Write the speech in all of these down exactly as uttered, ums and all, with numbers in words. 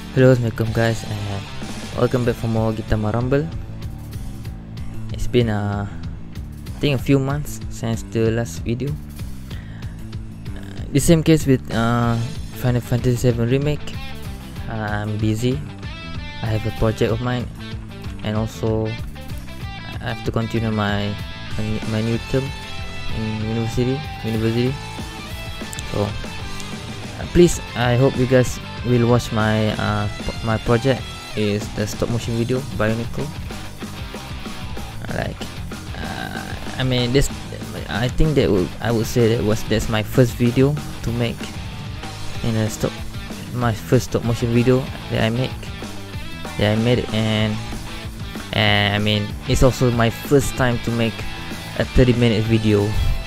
Hello, assalamualaikum guys, and welcome back for more Gintama Rumble. It's been uh, I think a few months since the last video. Uh, the same case with uh, Final Fantasy seven Remake. uh, I'm busy. I have a project of mine, and also I have to continue my my new term in university. University. So uh, please, I hope you guys will watch my uh, my project. Is the stop motion video Bionicle. Like uh, I mean this, I think that would, I would say that was that's my first video to make in a stop my first stop motion video that I make that I made it, and and I mean it's also my first time to make a thirty minute video.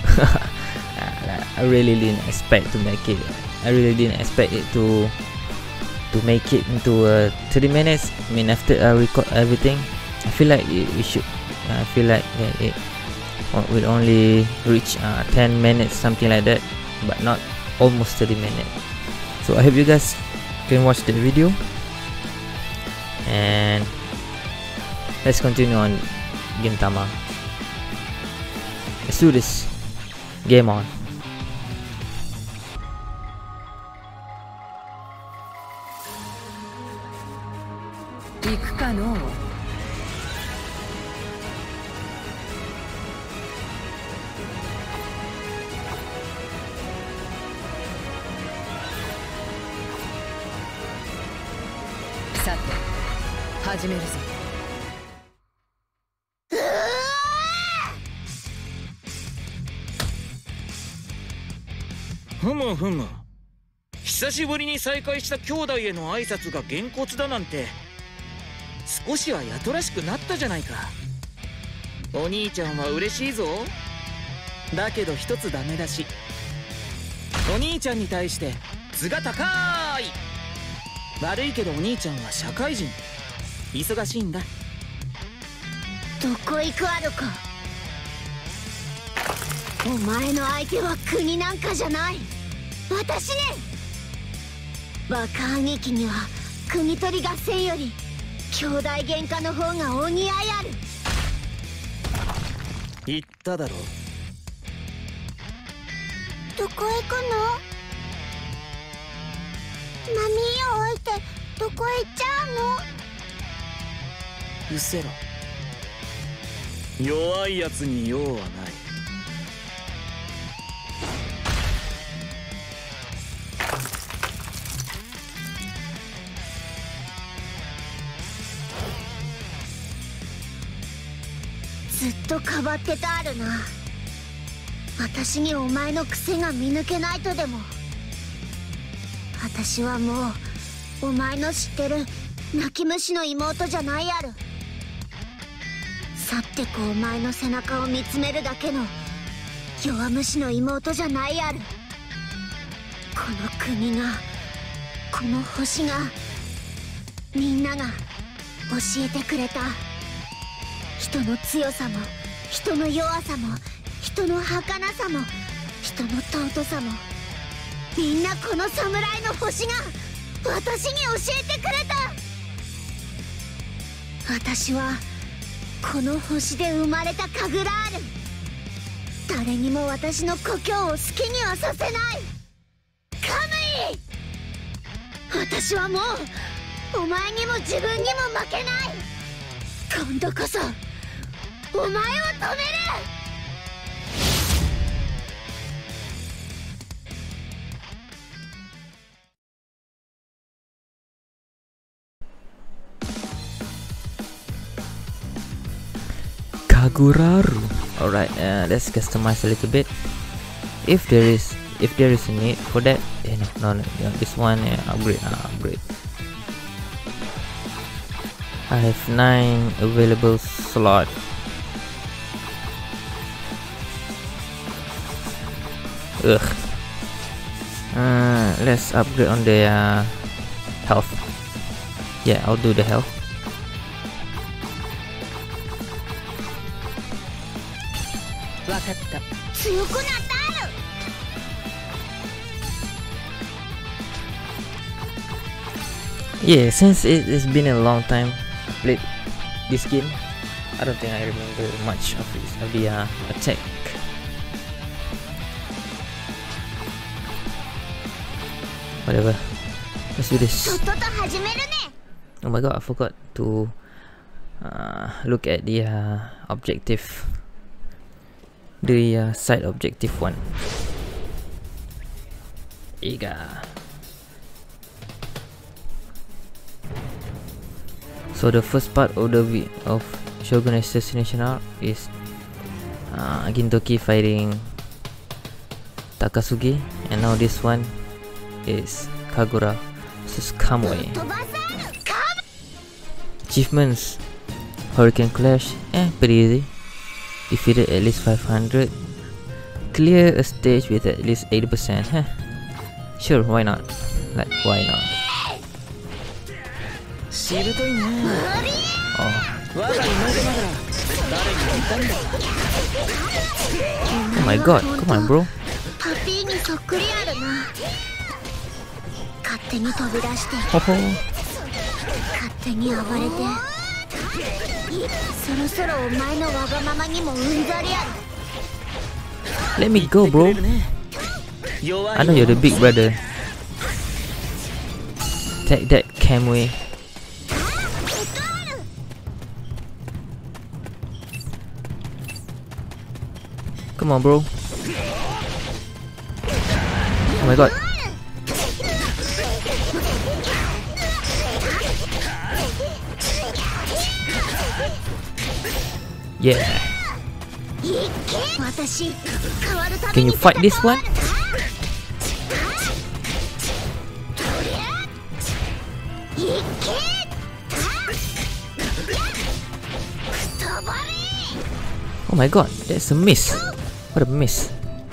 I really didn't expect to make it. I really didn't expect it to to make it into uh, thirty minutes. I mean, after I record everything, I feel like it, it should. I feel like that it will only reach uh, ten minutes, something like that, but not almost thirty minutes. So I hope you guys can watch the video, and let's continue on Gintama. Let's do this. Game on. 行くかのう。さて始めるぞ。 ふむふむ、久しぶりに再会した兄弟への挨拶がげんこつだなんて、少しはやとらしくなったじゃないか。お兄ちゃんは嬉しいぞ。だけど一つダメだし、お兄ちゃんに対して図が高い。悪いけどお兄ちゃんは社会人、忙しいんだ。 どこ行くあるか。お前の相手は国なんかじゃない、私ね。バカ兄貴には国取り合戦より兄弟喧嘩の方がお似合いある。 言っただろ。 どこへ行くの？マミーを置いてどこへ行っちゃうの？ うせろ。弱いやつに用はない。 ずっとかばってたあるな。私にお前の癖が見抜けないとでも。私はもうお前の知ってる泣き虫の妹じゃないある。去ってこお前の背中を見つめるだけの弱虫の妹じゃないある。この国が、この星が、みんなが教えてくれた。人の強さも人の弱さも人の儚さも人の尊さも、みんなこの侍の星が私に教えてくれた。私はこの星で生まれたカグラール。誰にも私の故郷を好きにはさせない。カムイ！私はもうお前にも自分にも負けない。今度こそお前を止める。 Kaguraru. Alright, uh, let's customize a little bit. If there is, if there is a need for that, eh, no, no, no, this one uh, upgrade, uh, upgrade. I have nine available slot. Ugh. Uh, let's upgrade on the uh, health. Yeah, I'll do the health. Wakatta. 強くなったある。 Yeah, since it, it's been a long time I played this game, I don't think I remember much of it, of the uh, attack. Whatever, let's do this. とっとと始めるね。 Oh my god, I forgot to uh, look at the uh, objective, the uh, side objective one. Ega. So the first part of the vi of Shogun Assassination Arc is uh, Gintoki fighting Takasugi, and now this one is Kagura versus Kamui. 飛ばせ。 Achievements: Hurricane Clash, eh, pretty easy. Defeated at least five hundred. Clear a stage with at least eighty percent. Huh? Sure, why not? Like, why not? しぶといね。 Oh, 我が妹ながら誰にもいたんだ。 oh my god, come on, bro. パピーにそっくりあるな。勝手に飛び出して Ho ho. 勝手に暴れて、そろそろお前のわがままにもうんざりある。 Let me go, bro. I know you're the big brother. Take that, Kamui. Come on, bro. Oh my god. Yeah. Can you fight this one? Oh my god, that's a miss. What a miss.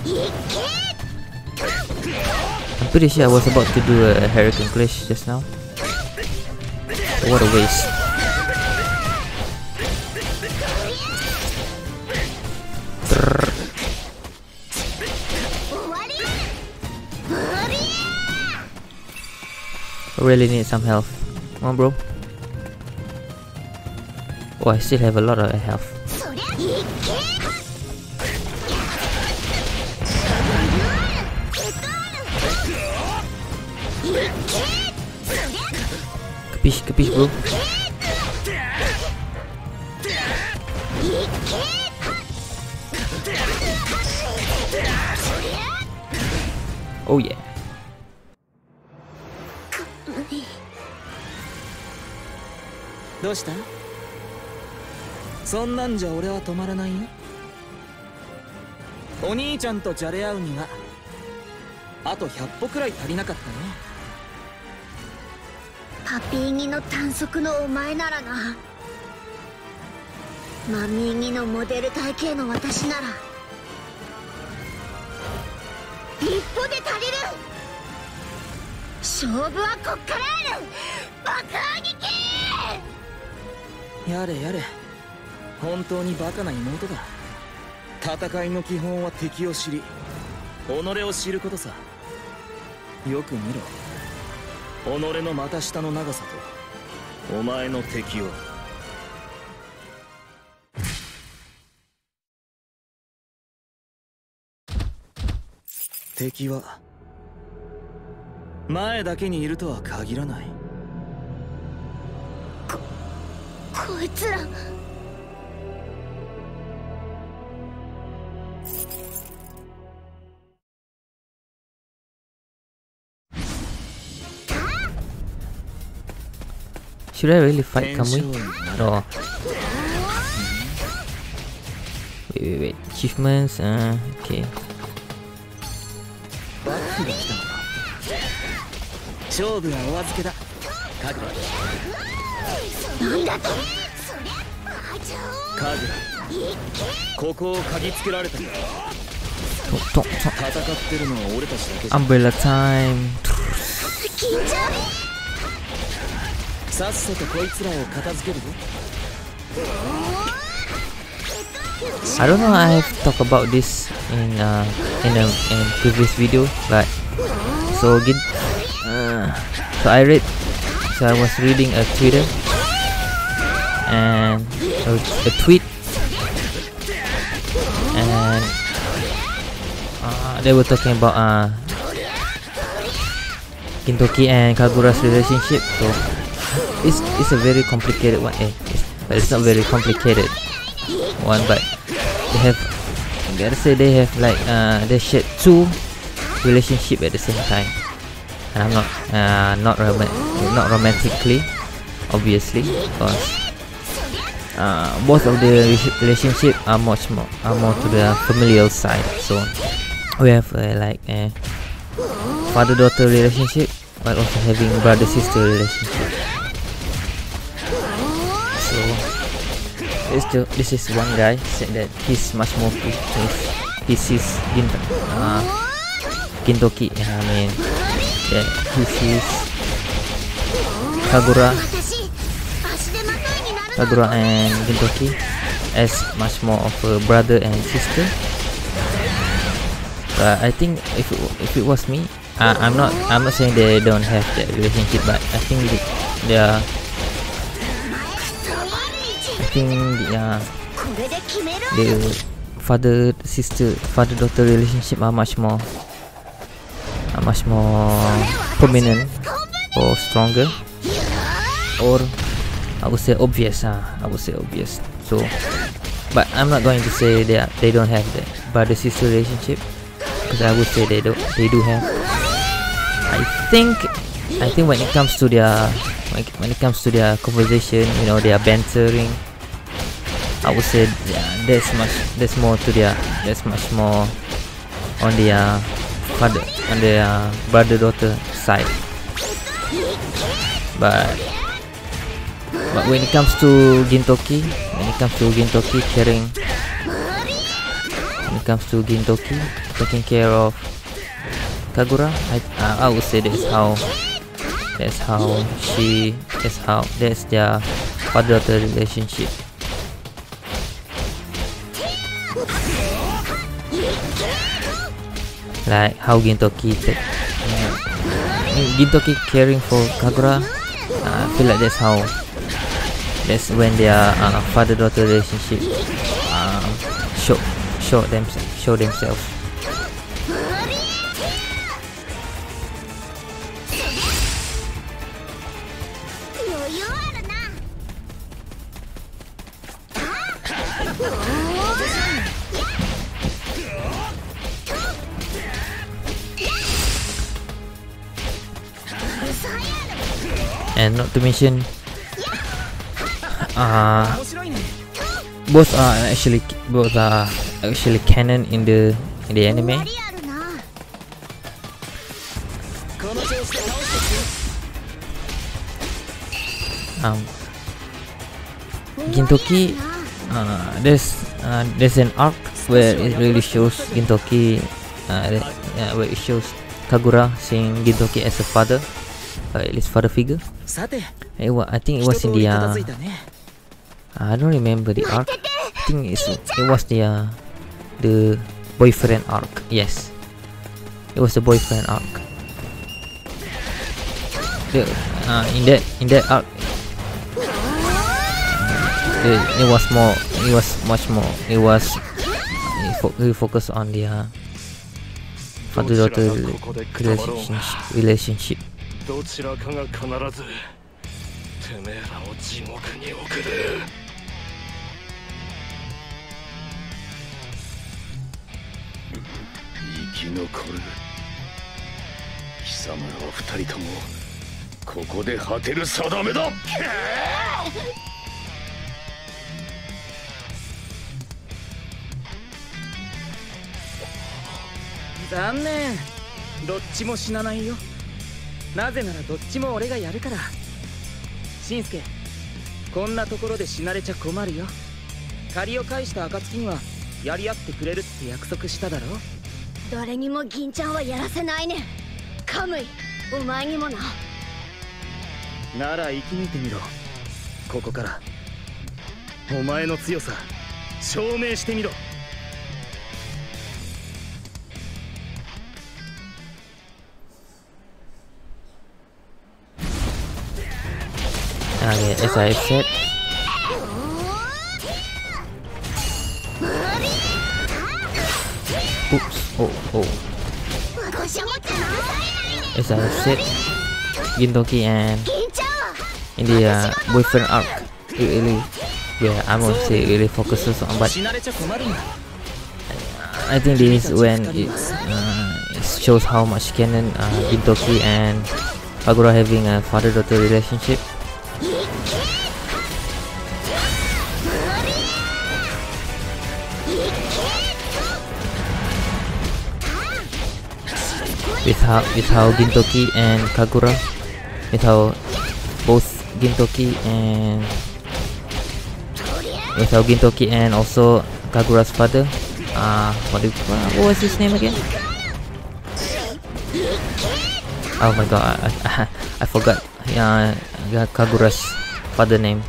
I'm pretty sure I was about to do a Hurricane Clash just now. What a waste. Brrr. I really need some health. Come on, bro. Oh, I still have a lot of health. Capiche, capiche, bro. Oh yeah. どうした？そんなんじゃ俺は止まらないよ。お兄ちゃんとじゃれ合うにはあとひゃっぽくらい足りなかったね。 パピーギの短足のお前ならな。マミーギのモデル体型の私なら一歩で足りる。勝負はこっからある。爆兄貴。 やれやれ、本当にバカな妹だ。戦いの基本は敵を知り己を知ることさ。よく見ろ、己の股下の長さとお前の敵を。敵は前だけにいるとは限らない。 ここいつら。 Should I really fight Kamui? No. Wait, wait, wait. Achievements. Uh, okay. 勝負はお預けだ。カグラ。 なんだと。 カグラ、ここを嗅ぎつけられた。戦とととってるのは俺たちだけじゃ。 Umbrella time. 緊張。 さっさとこいつらを片付けるぞ。 I don't know. I have talked about this in uh in a in previous video, but so again, uh, so I read so I was reading a Twitter and a, a tweet, and uh, they were talking about uh, Gintoki and Kagura's relationship. So it's it's a very complicated one, eh? It's, but it's not very complicated one. But they have, I gotta say, they have like uh, they share two relationship at the same time. And I'm not uh, not rom not romantically, obviously, because uh, both of the relationship are much more are more to the familial side. So we have uh, like a father-daughter relationship, but also having brother-sister relationship. So this the, this is one guy said that he's much more if he sees Ginto, uh, Gintoki. I mean. That he sees Kagura, Kagura and Gintoki as much more of a brother and sister. But I think if it, if it was me, uh, I'm not I'm not saying they don't have that relationship, but I think they, they are. I think the, uh, the father sister father daughter relationship are much more. Are much more prominent or stronger, or I would say obvious. Uh, I would say obvious. So, but I'm not going to say they are, they don't have the brother sister relationship, because I would say they do they do have. I think I think when it comes to their when it comes to their conversation, you know, they are bantering. I would say yeah, there's much there's more to their there's much more on their father on the uh, brother-daughter side, but but when it comes to Gintoki, when it comes to Gintoki caring, when it comes to Gintoki taking care of Kagura, I uh, I would say that's how that's how she that's how that's their father-daughter relationship. Like how Gintoki take, uh, Gintoki caring for Kagura, uh, I feel like that's how that's when their uh, father-daughter relationship uh, show show them show themselves. And not to mention, uh, both are actually both are actually canon in the in the anime. Um, Gintoki, uh, there's uh, there's an arc where it really shows Gintoki, uh, uh, where it shows Kagura seeing Gintoki as a father. Uh, at least father figure. It was, I think it was in the uh, I don't remember the arc. I think it's, it was the uh, the boyfriend arc. Yes, it was the boyfriend arc. The, uh, in that in that arc, it, it was more. It was much more. It was it fo it focused on the uh, father-daughter relationship. relationship. どちらかが必ずてめえらを地獄に送る。生き残る。貴様らは二人ともここで果てる定めだ。 残念、どっちも死なないよ。なぜならどっちも俺がやるから。しんすけ、こんなところで死なれちゃ困るよ。借りを返した暁にはやり合ってくれるって約束しただろ。 誰にも銀ちゃんはやらせないね。カムイ、お前にもな。 なら生き抜いてみろ。ここからお前の強さ証明してみろ。 Okay, as I said. Oops. Oh, oh. As I said, Gintoki and in the uh, boyfriend arc, it really, yeah, I won't say it really focuses on, but I think this is when it, uh, it shows how much canon uh, Gintoki and Kagura having a father-daughter relationship. With how with how Gintoki and Kagura, with how both Gintoki and with how Gintoki and also Kagura's father, uh, what, do, what was his name again? Oh my god, I, I, I forgot. Yeah, uh, Kagura's father name.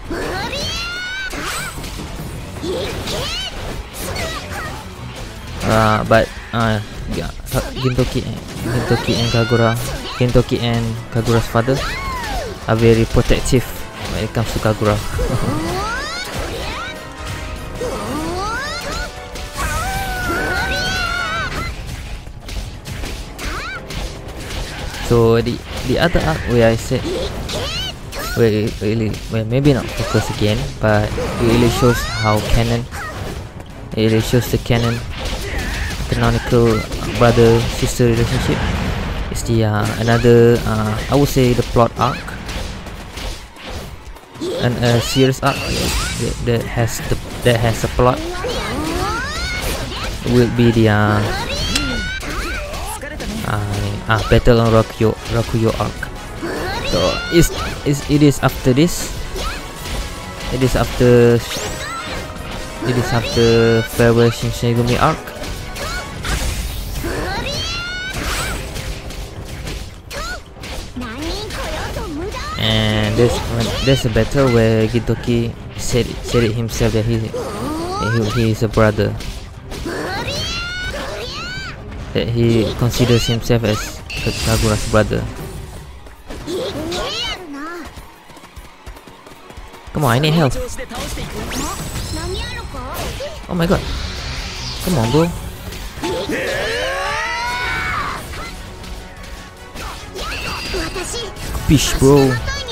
Uh, but uh, yeah, Gintoki, Gintoki and Kagura, Gintoki and Kagura's father are very protective when it comes to Kagura. So the the other arc where I said, where it really, well, maybe not focus again, but it really shows how canon, it really shows the canon canonical brother sister relationship. It's the uh, another uh, I would say the plot arc, and a serious arc that, that has the that has a plot will be the uh, uh, uh, Battle on Rakuyo Rakuyo arc. So it's, it's it is after this. It is after it is after Farewell Shinsengumi arc. And there's there's a battle where Gintoki said it, said it himself that he, he he is a brother, that he considers himself as Kagura's brother. Come on, I need help. Oh my god. Come on, bro. Fish, bro.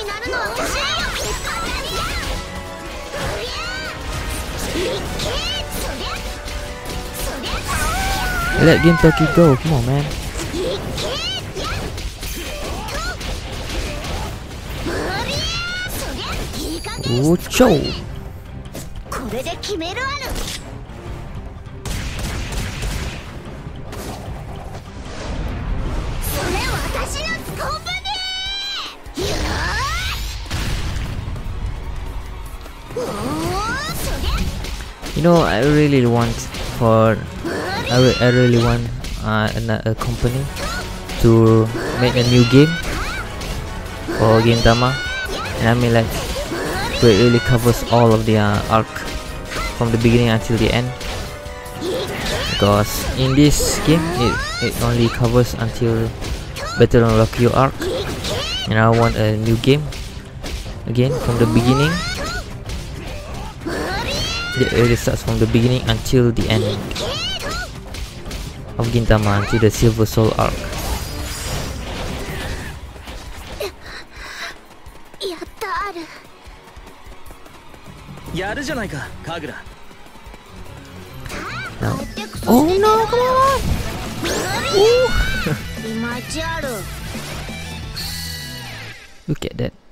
Let Gintoki go, come on, man. Ucho. You know, I really want for I, re I really want uh, a, a company to make a new game for Gintama, and I mean like where it really covers all of the uh, arc from the beginning until the end, because in this game it, it only covers until Battle on Rakuyo arc, and I want a new game again from the beginning. It really starts from the beginning until the end of Gintama, until the Silver Soul arc. Now. Oh no, come on! Look at that.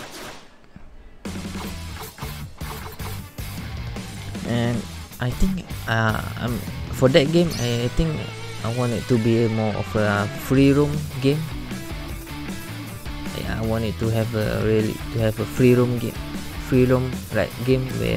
And I think uh, um, for that game, I think I want it to be a more of a free roam game. Yeah, I want it to have a really to have a free roam game, free roam like game where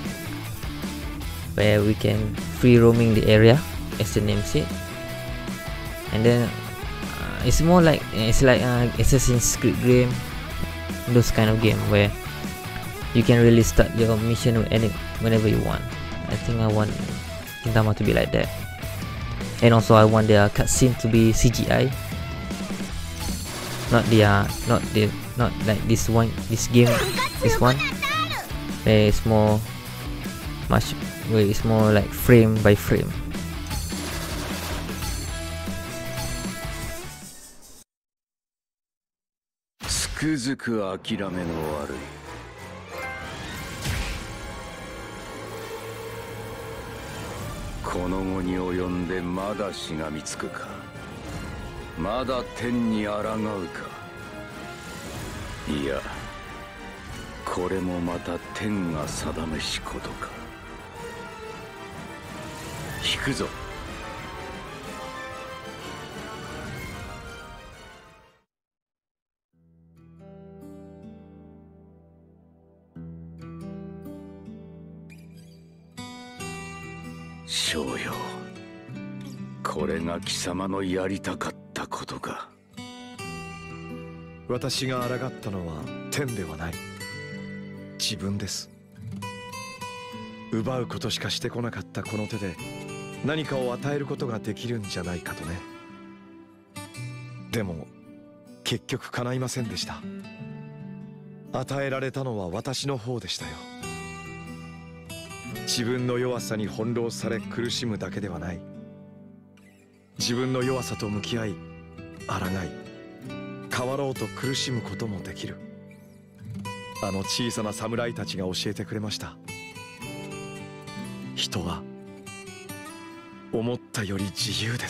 where we can free roaming the area, as the name said. And then uh, it's more like it's like uh, Assassin's Creed game, those kind of game where you can really start your mission any whenever you want. I think I want Gintama to be like that. And also I want their cutscene to be C G I, not the uh, not the not like this one, this game, this one. Where it's more much, where it's more like frame by frame. つくづく諦めの悪い。この後に及んでまだしがみつくか。まだ天に抗うか。いや、これもまた天が定めしことか。引くぞ。少よ、これが貴様のやりたかったことか。 私が抗ったのは天ではない、自分です。奪うことしかしてこなかったこの手で何かを与えることができるんじゃないかとね。でも結局叶いませんでした。与えられたのは私の方でしたよ。自分の弱さに翻弄され苦しむだけではない。自分の弱さと向き合い、抗い、変わろうと苦しむこともできる。あの小さな侍たちが教えてくれました。人は思ったより自由です。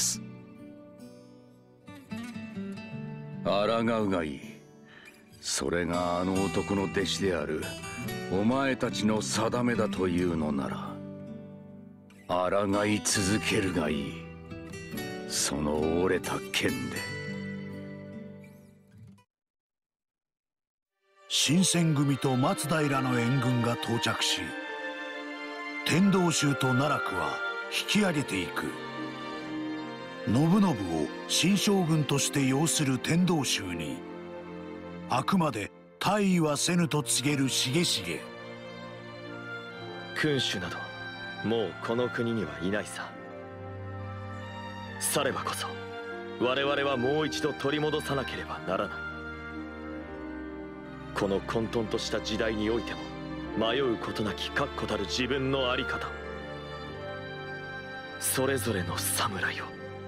抗うがいい。それがあの男の弟子であるお前たちの定めだというのなら、抗い続けるがいい。その折れた剣で。 新選組と松平の援軍が到着し、天道宗と奈落は引き上げていく。信信を新将軍として擁する天道宗に、あくまで大意はせぬと告げる重重。 君主などもうこの国にはいないさ。さればこそ我々はもう一度取り戻さなければならない。この混沌とした時代においても迷うことなき確固たる自分の在り方、それぞれの侍を、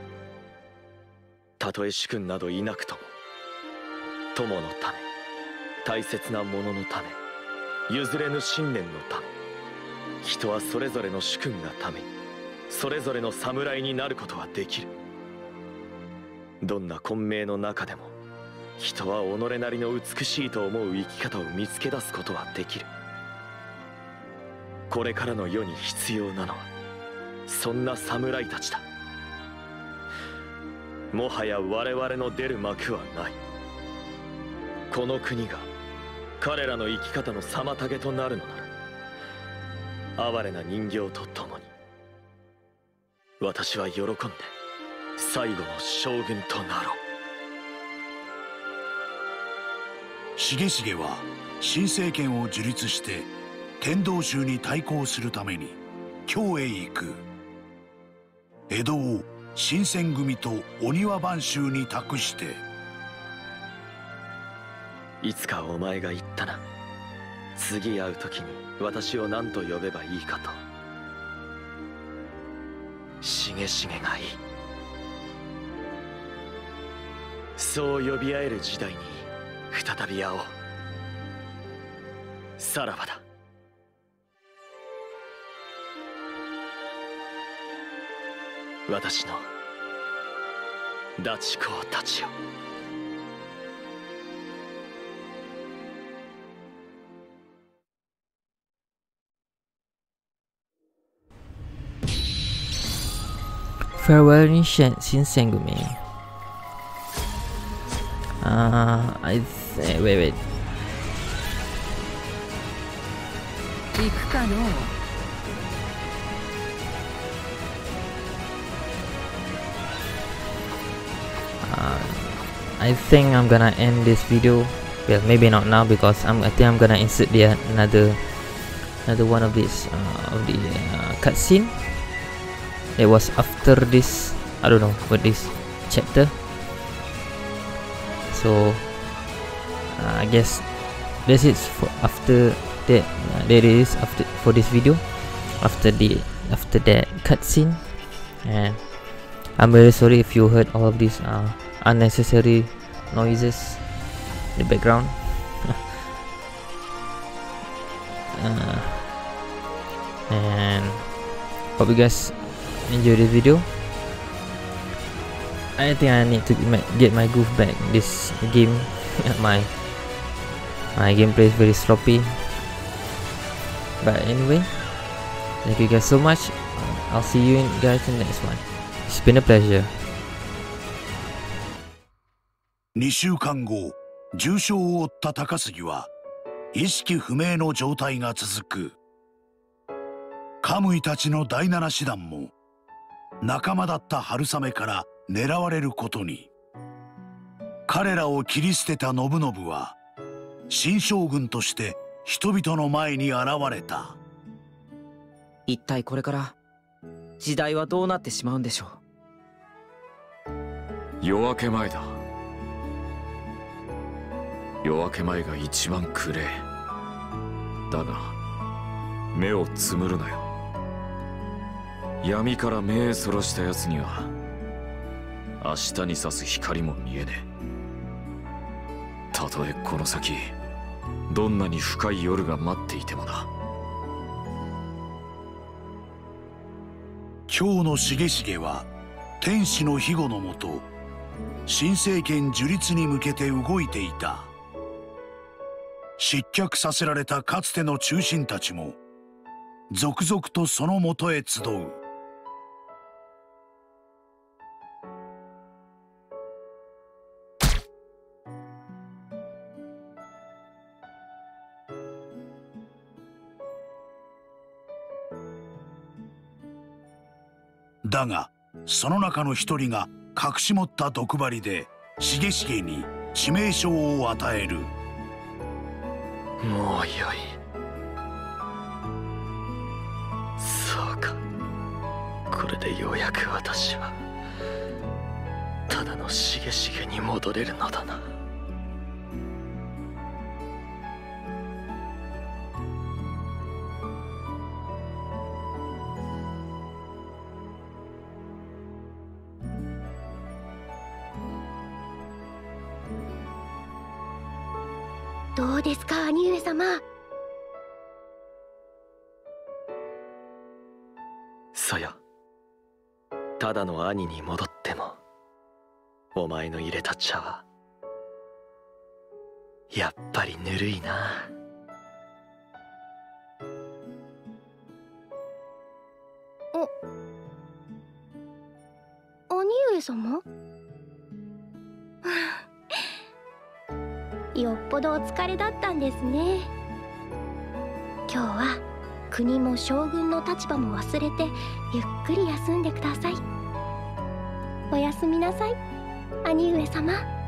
たとえ主君などいなくとも友のため、大切なもののため、譲れぬ信念のため、人はそれぞれの主君がためにそれぞれの侍になることはできる。どんな混迷の中でも人は己なりの美しいと思う生き方を見つけ出すことはできる。これからの世に必要なのはそんな侍たちだ。もはや我々の出る幕はない。この国が彼らの生き方の妨げとなるのなら、哀れな人形と共に私は喜んで最後の将軍となろう。 重重は新政権を樹立して天道宗に対抗するために京へ行く。江戸を新選組と御庭番衆に託して。 いつかお前が言ったな。次会う時に私を何と呼べばいいかと。重重がいい。そう呼び合える時代に再び会おう。さらばだ。私のダチ公たちよ。 Farewell in Shinsengumi. Uh, I th wait wait. 行くかのう。 Uh, I think I'm gonna end this video. Well, maybe not now because I'm. I think I'm gonna insert the another another one of this uh, of the uh, cutscene. It was after this. I don't know what this chapter. So uh, I guess that's it for after that. Uh, there it is after for this video. After the after that cutscene, and I'm very sorry if you heard all of these uh, unnecessary noises in the background. uh, and hope you guys enjoy this video. I think I need to get my groove back. This game, my my gameplay is very sloppy. But anyway, thank you guys so much. I'll see you guys in the next one. It's been a pleasure. にしゅうかんご、重傷を負った高杉は意識不明の状態が続く。カムイたちの第七師団も仲間だった春雨から狙われることに。彼らを切り捨てた信長は新将軍として人々の前に現れた。 一体これから時代はどうなってしまうんでしょう。夜明け前だ。夜明け前が一番暗え。だが目をつむるなよ。闇から目をそらしたやつには明日に差す光も見えねえ。たとえこの先どんなに深い夜が待っていてもな。 今日のしげしげは天使の庇護のもと新政権樹立に向けて動いていた。失脚させられたかつての忠臣たちも続々とそのもとへ集う。だがその中の一人が隠し持った毒針でしげしげに致命傷を与える。 もうよい。そうか、これでようやく私はただのしげしげに戻れるのだな。 どうですか、兄上様。 そよ、ただの兄に戻ってもお前の入れた茶はやっぱりぬるいな。 お兄上様よっぽどお疲れだったんですね。今日は国も将軍の立場も忘れてゆっくり休んでください。おやすみなさい、兄上様。